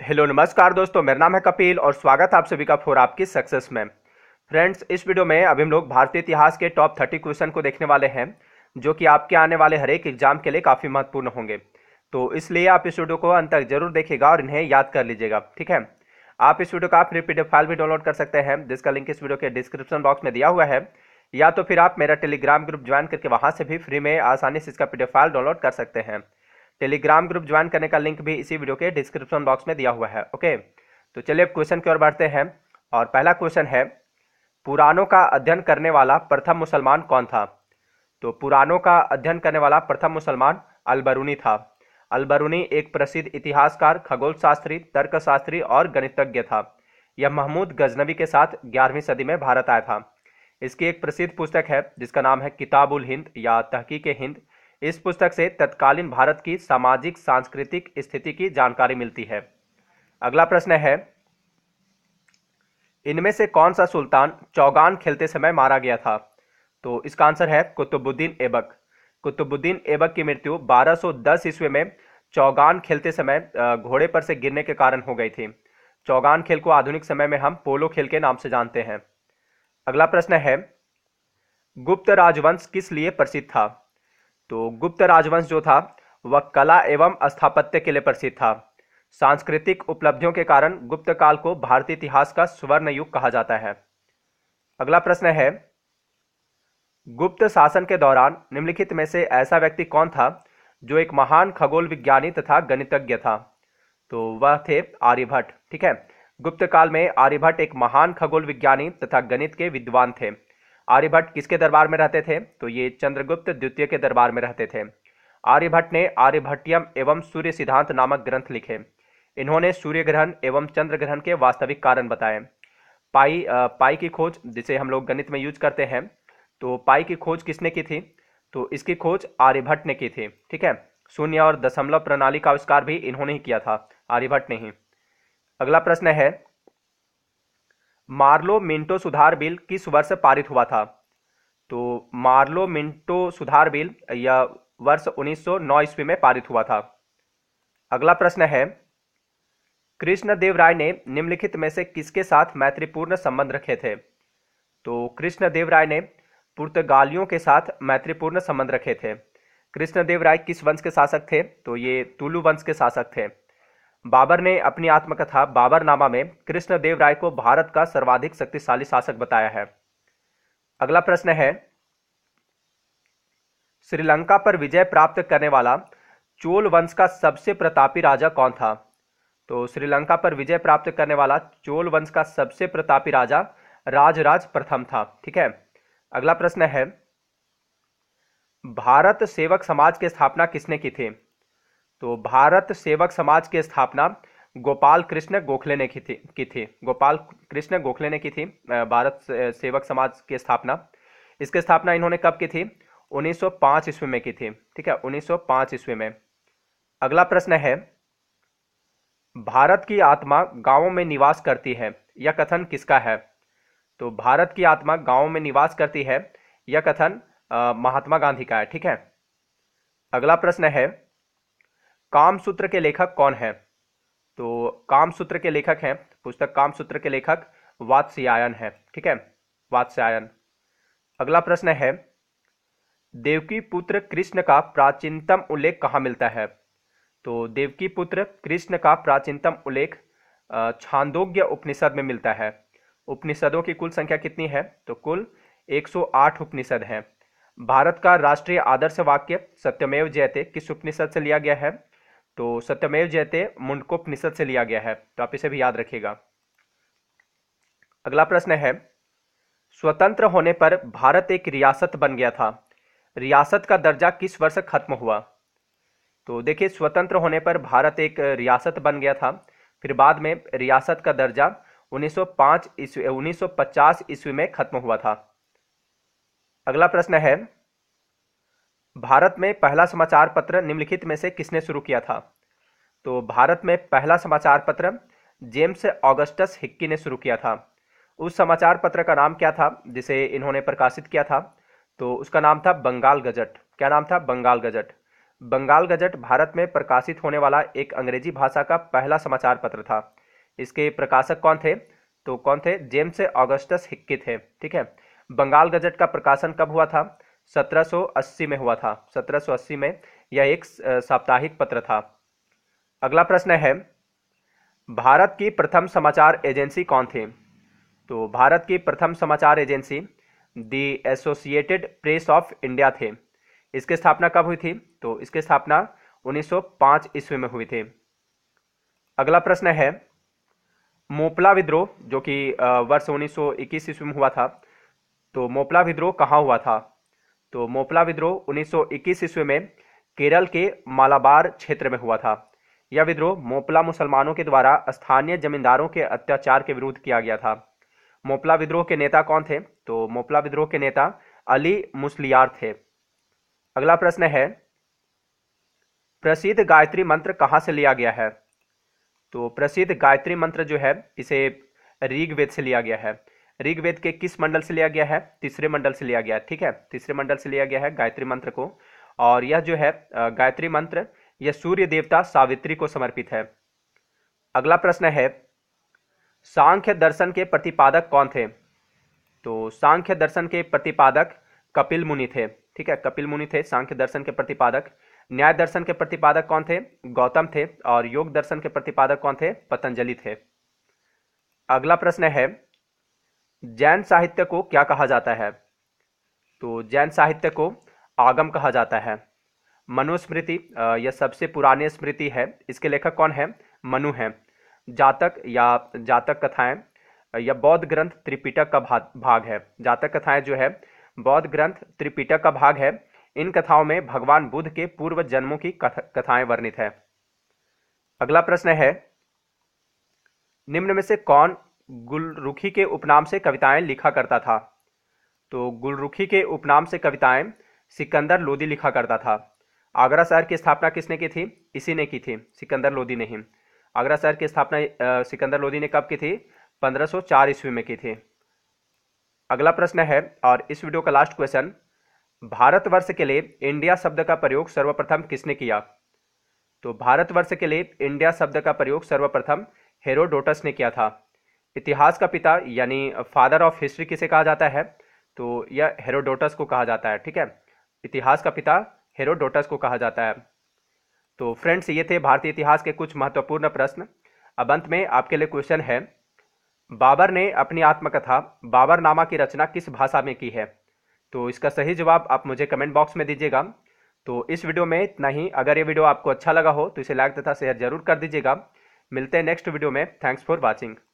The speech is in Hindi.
हेलो नमस्कार दोस्तों, मेरा नाम है कपिल और स्वागत है आप सभी का फॉर आपकी सक्सेस में। फ्रेंड्स, इस वीडियो में अभी हम लोग भारतीय इतिहास के टॉप 30 क्वेश्चन को देखने वाले हैं, जो कि आपके आने वाले हर एक एग्जाम के लिए काफ़ी महत्वपूर्ण होंगे। तो इसलिए आप इस वीडियो को अंत तक जरूर देखिएगा और इन्हें याद कर लीजिएगा, ठीक है। आप इस वीडियो का फ्री पीडीएफ फाइल भी डाउनलोड कर सकते हैं, जिसका लिंक इस वीडियो के डिस्क्रिप्शन बॉक्स में दिया हुआ है, या तो फिर आप मेरा टेलीग्राम ग्रुप ज्वाइन करके वहां से भी फ्री में आसानी से इसका पीडीएफ फाइल डाउनलोड कर सकते हैं। टेलीग्राम ग्रुप ज्वाइन करने का लिंक भी इसी वीडियो के डिस्क्रिप्शन बॉक्स में दिया हुआ है। ओके, तो चलिए अब क्वेश्चन की ओर बढ़ते हैं। और पहला क्वेश्चन है, पुराणों का अध्ययन करने वाला प्रथम मुसलमान कौन था? तो पुराणों का अध्ययन करने वाला प्रथम मुसलमान अल-बरूनी था। अल-बरूनी एक प्रसिद्ध इतिहासकार, खगोल शास्त्री, तर्कशास्त्री और गणितज्ञ था। यह महमूद गजनवी के साथ 11वीं सदी में भारत आया था। इसकी एक प्रसिद्ध पुस्तक है जिसका नाम है किताबुल हिंद या तहकीक हिंद। इस पुस्तक से तत्कालीन भारत की सामाजिक सांस्कृतिक स्थिति की जानकारी मिलती है। अगला प्रश्न है, इनमें से कौन सा सुल्तान चौगान खेलते समय मारा गया था? तो इसका आंसर है कुतुबुद्दीन ऐबक। कुतुबुद्दीन ऐबक की मृत्यु 1210 ईस्वी में चौगान खेलते समय घोड़े पर से गिरने के कारण हो गई थी। चौगान खेल को आधुनिक समय में हम पोलो खेल के नाम से जानते हैं। अगला प्रश्न है, गुप्त राजवंश किस लिए प्रसिद्ध था? तो गुप्त राजवंश जो था वह कला एवं स्थापत्य के लिए प्रसिद्ध था। सांस्कृतिक उपलब्धियों के कारण गुप्त काल को भारतीय इतिहास का स्वर्ण युग कहा जाता है। अगला प्रश्न है, गुप्त शासन के दौरान निम्नलिखित में से ऐसा व्यक्ति कौन था जो एक महान खगोल विज्ञानी तथा गणितज्ञ था? तो वह थे आर्यभट्ट, ठीक है। गुप्त काल में आर्यभट्ट एक महान खगोल विज्ञानी तथा गणित के विद्वान थे। आर्यभट्ट किसके दरबार में रहते थे? तो ये चंद्रगुप्त द्वितीय के दरबार में रहते थे। आर्यभट्ट ने आर्यभट्टियम एवं सूर्य सिद्धांत नामक ग्रंथ लिखे। इन्होंने सूर्य ग्रहण एवं चंद्र ग्रहण के वास्तविक कारण बताए। पाई की खोज, जिसे हम लोग गणित में यूज करते हैं, तो पाई की खोज किसने की थी? तो इसकी खोज आर्यभट्ट ने की थी, ठीक है। शून्य और दशमलव प्रणाली का आविष्कार भी इन्होंने ही किया था, आर्यभट्ट ने ही। अगला प्रश्न है, मार्लो मिंटो सुधार बिल किस वर्ष पारित हुआ था? तो मार्लो मिंटो सुधार बिल यह वर्ष 1909 ईस्वी में पारित हुआ था। अगला प्रश्न है, कृष्णदेव राय ने निम्नलिखित में से किसके साथ मैत्रीपूर्ण संबंध रखे थे? तो कृष्णदेव राय ने पुर्तगालियों के साथ मैत्रीपूर्ण संबंध रखे थे। कृष्णदेव राय किस वंश के शासक थे? तो ये तुलु वंश के शासक थे। बाबर ने अपनी आत्मकथा बाबरनामा में कृष्णदेव राय को भारत का सर्वाधिक शक्तिशाली शासक बताया है। अगला प्रश्न है, श्रीलंका पर विजय प्राप्त करने वाला चोल वंश का सबसे प्रतापी राजा कौन था? तो श्रीलंका पर विजय प्राप्त करने वाला चोल वंश का सबसे प्रतापी राजा राजराज प्रथम था, ठीक है। अगला प्रश्न है, भारत सेवक समाज की स्थापना किसने की थी? तो भारत सेवक समाज की स्थापना गोपाल कृष्ण गोखले ने की थी। गोपाल कृष्ण गोखले ने की थी भारत सेवक समाज की स्थापना। इसकी स्थापना इन्होंने कब की थी? 1905 ईस्वी में की थी, ठीक है, 1905 ईस्वी में। अगला प्रश्न है, भारत की आत्मा गांवों में निवास करती है, यह कथन किसका है? तो भारत की आत्मा गांवों में निवास करती है, यह कथन महात्मा गांधी का है, ठीक है। अगला प्रश्न है, कामसूत्र के लेखक कौन है? तो कामसूत्र के लेखक हैं, पुस्तक कामसूत्र के लेखक वात्स्यायन है, ठीक है, वात्स्यायन। अगला प्रश्न है, देवकी पुत्र कृष्ण का प्राचीनतम उल्लेख कहाँ मिलता है? तो देवकी पुत्र कृष्ण का प्राचीनतम उल्लेख छांदोग्य उपनिषद में मिलता है। उपनिषदों की कुल संख्या कितनी है? तो कुल 108 उपनिषद हैं। भारत का राष्ट्रीय आदर्श वाक्य सत्यमेव जयते किस उपनिषद से लिया गया है? तो सत्यमेव जयते मुंडकोपनिषद से लिया गया है, तो आप इसे भी याद रखिएगा। अगला प्रश्न है, स्वतंत्र होने पर भारत एक रियासत बन गया था, रियासत का दर्जा किस वर्ष खत्म हुआ? तो देखिए, स्वतंत्र होने पर भारत एक रियासत बन गया था, फिर बाद में रियासत का दर्जा 1950 ईस्वी में खत्म हुआ था। अगला प्रश्न है, भारत में पहला समाचार पत्र निम्नलिखित में से किसने शुरू किया था? तो भारत में पहला समाचार पत्र जेम्स ऑगस्टस हिक्की ने शुरू किया था। उस समाचार पत्र का नाम क्या था जिसे इन्होंने प्रकाशित किया था? तो उसका नाम था बंगाल गजट। क्या नाम था? बंगाल गजट। बंगाल गजट भारत में प्रकाशित होने वाला एक अंग्रेजी भाषा का पहला समाचार पत्र था। इसके प्रकाशक कौन थे? तो कौन थे? जेम्स ऑगस्टस हिक्की थे। ठीक है। बंगाल गजट का प्रकाशन कब हुआ था? 1780 में हुआ था। 1780 में यह एक साप्ताहिक पत्र था। अगला प्रश्न है, भारत की प्रथम समाचार एजेंसी कौन थी? तो भारत की प्रथम समाचार agency the Associated Press of India थे। इसकी स्थापना कब हुई थी? तो इसकी स्थापना 1905 ईस्वी में हुई थी। अगला प्रश्न है, मोपला विद्रोह जो कि वर्ष 1921 ईस्वी में हुआ था, तो मोपला विद्रोह कहाँ हुआ था? तो मोपला विद्रोह 1921 ईस्वी में केरल के मालाबार क्षेत्र में हुआ था। यह विद्रोह मोपला मुसलमानों के द्वारा स्थानीय जमींदारों के अत्याचार के विरुद्ध किया गया था। मोपला विद्रोह के नेता कौन थे? तो मोपला विद्रोह के नेता अली मुस्लियार थे। अगला प्रश्न है, प्रसिद्ध गायत्री मंत्र कहाँ से लिया गया है? तो प्रसिद्ध गायत्री मंत्र जो है इसे ऋग्वेद से लिया गया है। ऋग्वेद के किस मंडल से लिया गया है? तीसरे मंडल से लिया गया है। ठीक है, तीसरे मंडल से लिया गया है गायत्री मंत्र को। और यह जो है गायत्री मंत्र यह सूर्य देवता सावित्री को समर्पित है। अगला प्रश्न है, सांख्य दर्शन के प्रतिपादक कौन थे? तो सांख्य दर्शन के प्रतिपादक कपिल मुनि थे। ठीक है, कपिल मुनि थे सांख्य दर्शन के प्रतिपादक। न्याय दर्शन के प्रतिपादक कौन थे? गौतम थे। और योग दर्शन के प्रतिपादक कौन थे? पतंजलि थे। अगला प्रश्न है, जैन साहित्य को क्या कहा जाता है? तो जैन साहित्य को आगम कहा जाता है। मनुस्मृति यह सबसे पुरानी स्मृति है। इसके लेखक कौन है? मनु हैं। जातक या जातक कथाएं यह बौद्ध ग्रंथ त्रिपिटक का भाग है। जातक कथाएं जो है बौद्ध ग्रंथ त्रिपिटक का भाग है। इन कथाओं में भगवान बुद्ध के पूर्व जन्मों की कथाएं वर्णित है। अगला प्रश्न है, निम्न में से कौन गुलरुखी के उपनाम से कविताएं लिखा करता था? तो गुलरुखी के उपनाम से कविताएं सिकंदर लोदी लिखा करता था। आगरा शहर की स्थापना किसने की थी? इसी ने की थी, सिकंदर लोदी ने ही। आगरा शहर की स्थापना सिकंदर लोदी ने कब की थी? 1504 ईस्वी में की थी। अगला प्रश्न है, और इस वीडियो का लास्ट क्वेश्चन, भारतवर्ष के लिए इंडिया शब्द का प्रयोग सर्वप्रथम किसने किया? तो भारतवर्ष के लिए इंडिया शब्द का प्रयोग सर्वप्रथम हेरोडोटस ने किया था। इतिहास का पिता यानी फादर ऑफ हिस्ट्री किसे कहा जाता है? तो यह हेरोडोटस को कहा जाता है। ठीक है, इतिहास का पिता हेरोडोटस को कहा जाता है। तो फ्रेंड्स, ये थे भारतीय इतिहास के कुछ महत्वपूर्ण प्रश्न। अब अंत में आपके लिए क्वेश्चन है, बाबर ने अपनी आत्मकथा बाबरनामा की रचना किस भाषा में की है? तो इसका सही जवाब आप मुझे कमेंट बॉक्स में दीजिएगा। तो इस वीडियो में इतना ही। अगर ये वीडियो आपको अच्छा लगा हो तो इसे लाइक तथा शेयर जरूर कर दीजिएगा। मिलते हैं नेक्स्ट वीडियो में। Thanks for watching.